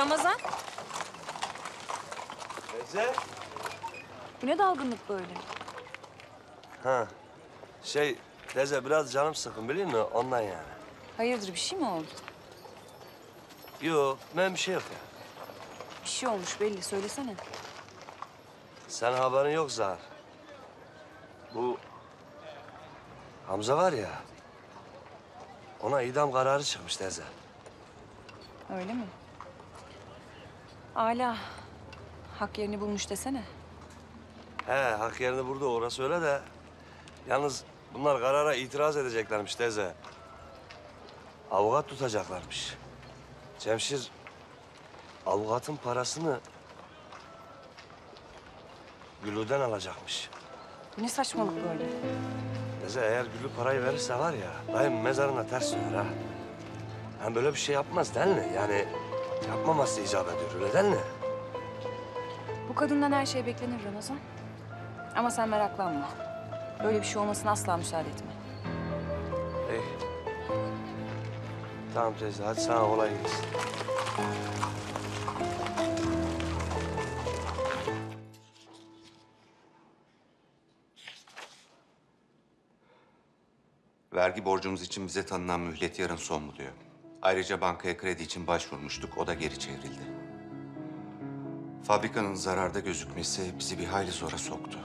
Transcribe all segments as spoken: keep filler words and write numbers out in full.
Ramazan. Teyze. Bu ne dalgınlık böyle? Ha. Şey teyze biraz canım sıkın biliyor musun? Ondan yani. Hayırdır, bir şey mi oldu? Yok ben bir şey yok ya. Bir şey olmuş belli, söylesene. Sen haberin yok Zahar. Bu Hamza var ya. Ona idam kararı çıkmış teyze. Öyle mi? Âlâ. Hak yerini bulmuş desene. He hak yerini burada orası öyle de. Yalnız bunlar karara itiraz edeceklermiş teyze. Avukat tutacaklarmış. Cemşir avukatın parasını Güllü'den alacakmış. Bu ne saçmalık böyle? Teyze eğer Güllü parayı verirse var ya dayım mezarına ters döner ha. Yani böyle bir şey yapmaz değil mi? Yani yapmaması icap ediyor öyle değil mi? Bu kadından her şey beklenir Ramazan. Ama sen meraklanma. Böyle bir şey olmasına asla müsaade etme. İyi. Tamam teyze hadi sana kolay gelsin. Vergi borcumuz için bize tanınan mühlet yarın son buluyor. Ayrıca bankaya kredi için başvurmuştuk, o da geri çevrildi. Fabrikanın zararda gözükmesi bizi bir hayli zora soktu.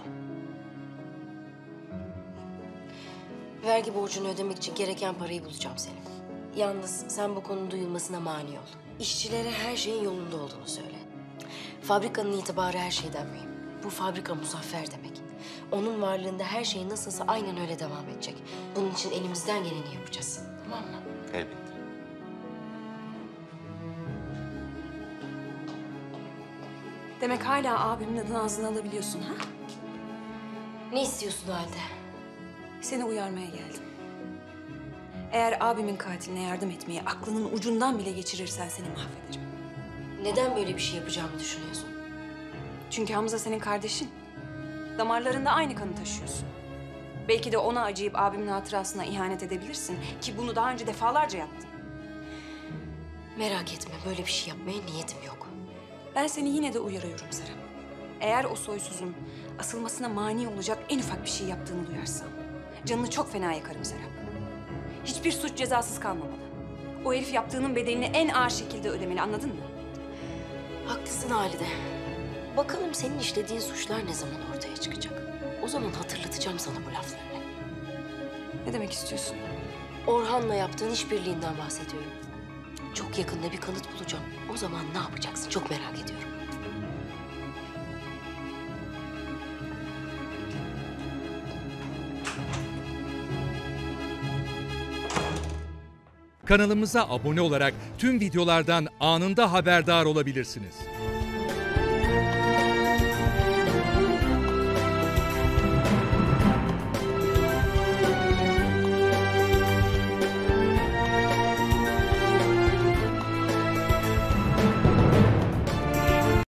Vergi borcunu ödemek için gereken parayı bulacağım Selim. Yalnız sen bu konunun duyulmasına mani ol. İşçilere her şeyin yolunda olduğunu söyle. Fabrikanın itibarı her şeyden mühim. Bu fabrika Muzaffer demek. Onun varlığında her şey nasılsa aynen öyle devam edecek. Bunun için elimizden geleni yapacağız. Tamam mı? Elbette. Demek hala abimin adını ağzına alabiliyorsun ha? Ne istiyorsun halde? Seni uyarmaya geldim. Eğer abimin katiline yardım etmeyi aklının ucundan bile geçirirsen seni mahvederim. Neden böyle bir şey yapacağımı düşünüyorsun? Çünkü Hamza senin kardeşin. Damarlarında aynı kanı taşıyorsun. Belki de ona acıyıp abimin hatırasına ihanet edebilirsin ki bunu daha önce defalarca yaptın. Merak etme, böyle bir şey yapmaya niyetim yok. Ben seni yine de uyarıyorum Serap. Eğer o soysuzun asılmasına mani olacak en ufak bir şey yaptığını duyarsam canını çok fena yakarım Serap. Hiçbir suç cezasız kalmamalı. O herif yaptığının bedelini en ağır şekilde ödemeli, anladın mı? Haklısın Halide. Bakalım senin işlediğin suçlar ne zaman ortaya çıkacak? O zaman hatırlatacağım sana bu laflarını. Ne demek istiyorsun? Orhan'la yaptığın işbirliğinden bahsediyorum. Çok yakında bir kanıt bulacağım. O zaman ne yapacaksın? Çok merak ediyorum. Kanalımıza abone olarak tüm videolardan anında haberdar olabilirsiniz.